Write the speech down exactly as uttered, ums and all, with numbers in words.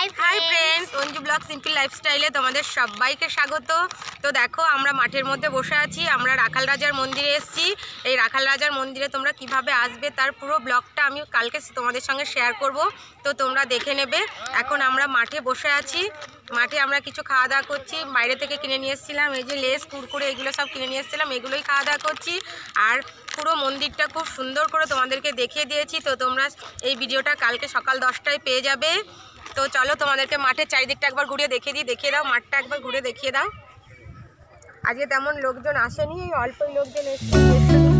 High hi friends, Anju blog simple লাইফস্টাইলে তোমাদের সবাইকে স্বাগত। তো দেখো আমরা মাঠের মধ্যে বসে আছি, আমরা রাখাল রাজার মন্দিরে এসেছি। এই রাখাল রাজার মন্দিরে তোমরা কিভাবে আসবে তার পুরো ব্লগটা আমি কালকে তোমাদের সঙ্গে শেয়ার করব, তো তোমরা দেখে নেবে। এখন আমরা মাঠে বসে আছি, মাঠে আমরা কিছু খাওয়া দাওয়া করছি, বাইরে থেকে কিনে নিয়ে এসেছিলাম এই যে লেস কুরকুরে এগুলো সব কিনে নিয়ে এসেছিলাম, এগুলোই খাওয়া দাওয়া করছি। আর পুরো মন্দিরটা খুব সুন্দর করে তোমাদেরকে দেখিয়ে দিয়েছি, তো তোমরা এই ভিডিওটা কালকে সকাল দশটায় পেয়ে যাবে। তো চলো তোমাদেরকে মাঠের চারিদিকটা একবার ঘুরিয়ে দেখিয়ে দিই, দেখিয়ে দাও মাঠটা একবার ঘুরে দেখিয়ে দাও। আজকে তেমন লোকজন আসেনি, অল্পই লোকজন এসেছে।